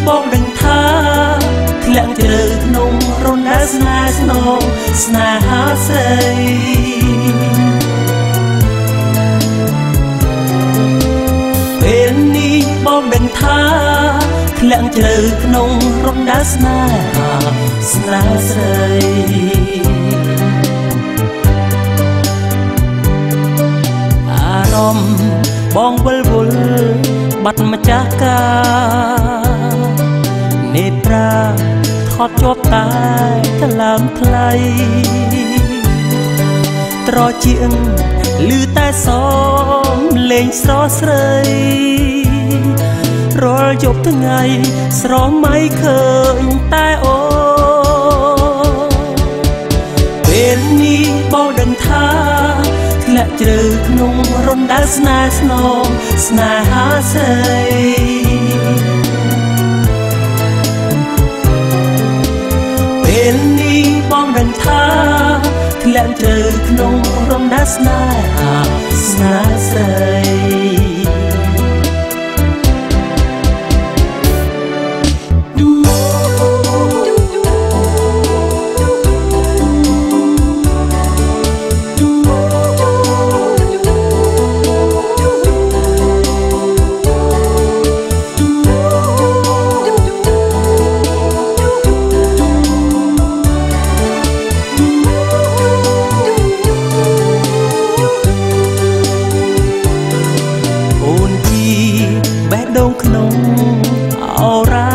បងដឹងថាធ្លាក់ជ្រៅក្នុងរណ្ដាស្នេហ៍ស្នងស្នេហាស្រីពេលនេះបងដឹងថាធ្លាក់ជ្រៅក្នុងរណ្ដាស្នេហាស្នេហ៍ស្រីអារម្មណ៍បងវិលវល់បាត់ម្ចាស់ការនេត្រាថត់ជាប់តែថ្លើមខ្លីត្រជាងឮតែសំលេងស្រស់ស្រីរាល់យប់ថ្ងៃស្រមៃឃើញតែអូពេលនេះបងដឹងថាធ្លាក់ជ្រៅក្នុងរណ្ដាស្នេហ៍ស្នងស្នេហាស្រីពេលនេះបងដឹងថាធ្លាក់ជ្រៅក្នុងរណ្ដាស្នេហាស្នេហ៍ស្រីក្នុងអូរ៉ា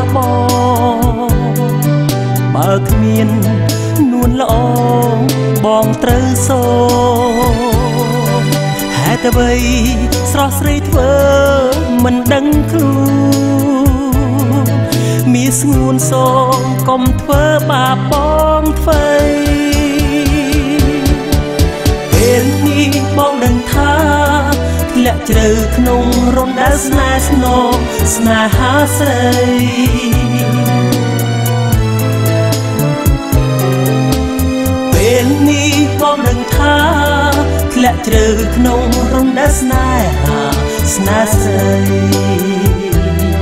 បើគ្មាននួនល្អបងត្រូវសូហេតុអ្វីស្រស់ស្រីធ្វើមិនដឹងខ្លួនមានស្ងួនសូកុំធ្វើបាបបងធ្វើពេលនេះបងដឹងថាធ្លាក់ជ្រៅក្នុងរណ្ដាស្នេហ៍ស្នងស្នេហាស្រីពេលនេះបងដឹងថាធ្លាក់ជ្រៅក្នុងរណ្ដាស្នេហាស្នេហ៍ស្រី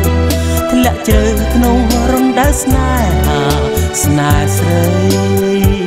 ធ្លាក់ជ្រៅក្នុងរណ្ដាស្នេហាស្នេហ៍ស្រី